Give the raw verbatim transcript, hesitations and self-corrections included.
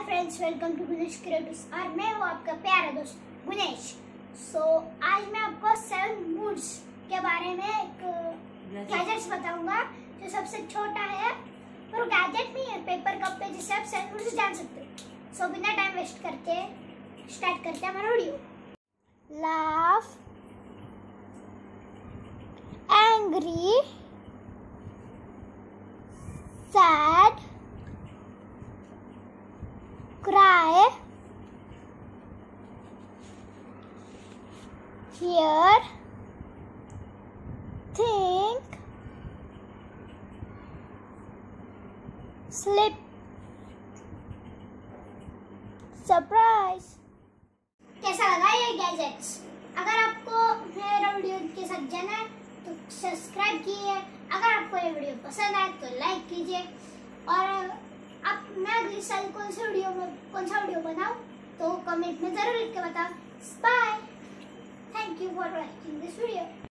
Hi friends, welcome to Gunesh creatives और मैं हूँ आपका प्यारा दोस्त गुनेश। सो so, आज मैं आपको सेवन मूड्स के बारे में एक गैजेट्स बताऊंगा जो सबसे छोटा है, पर गैजेट नहीं है, पेपर कप पे जिससे आप सेवन मूड्स जान सकते हो। सो so, बिना टाइम वेस्ट करके स्टार्ट करते हैं हमारा video. Laugh, angry, sad, cry, hear, think, sleep, surprise। कैसा लगा ये गैजेट्स? अगर आपको मेरा वीडियो के साथ जाना है तो सब्सक्राइब कीजिए। अगर आपको ये वीडियो पसंद आए तो लाइक कीजिए और आप मैं अगली साल कौन सा वीडियो में कौन सा वीडियो बनाऊं तो कमेंट में जरूर लिख के बताओ। Bye, thank you for watching this video.